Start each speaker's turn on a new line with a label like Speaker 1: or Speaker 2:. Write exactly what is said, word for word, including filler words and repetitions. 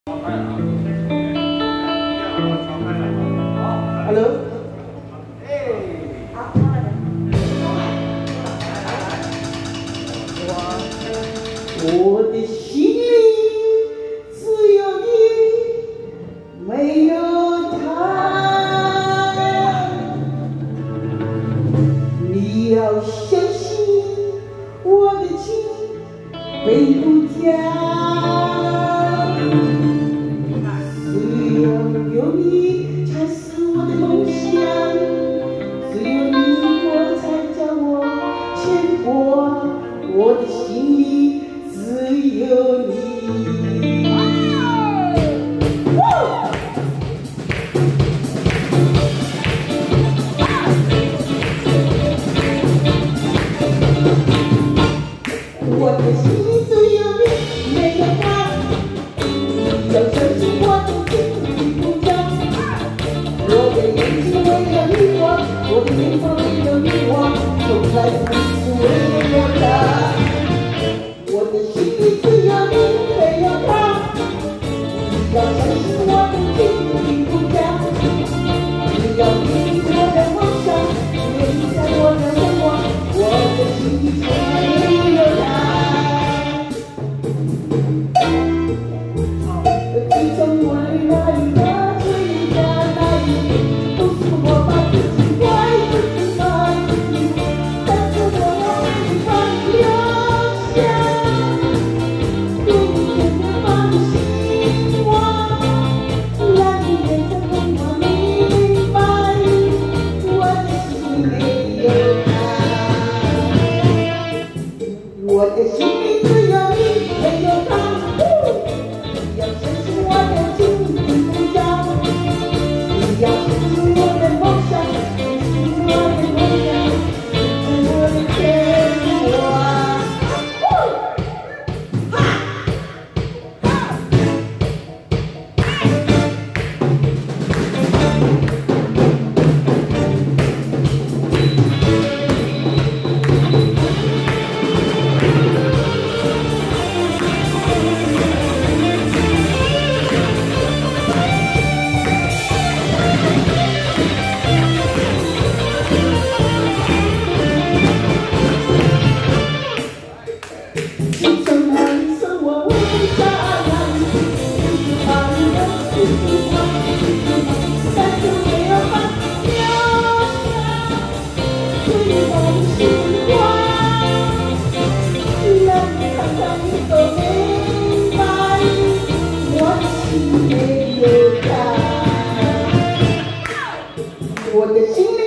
Speaker 1: Hello。我的心里只有你，没有他。你要相信我的情并不假，只要有你才是我的梦想，只有你我才叫我牵挂，我的心里只有你。我的心里只有你，没有他。要相信我的情不假，我的眼睛为了你我，我的眼眶为了你我，从来不是为了他。我的心里只有你，没有他。要相信我的情不假，只要你是我的梦想，愿意在我的愿望，我的心里才没有他。自从我离那一个最佳那一天，都是我把自己怪自己怪自己，但是我要为你把你留下，给你真的放心我，让你也在梦中明白，我的心没有他，我的心里只有你，没有他。要相信我的情不假，你要相信我的梦想，相信我的梦想，是我的牵挂。自从那一生我为啥爱你，就是怕你的心里话，但是没有把你留下，所以把你心话，让你看看你都明白，我的心没有他，我的心。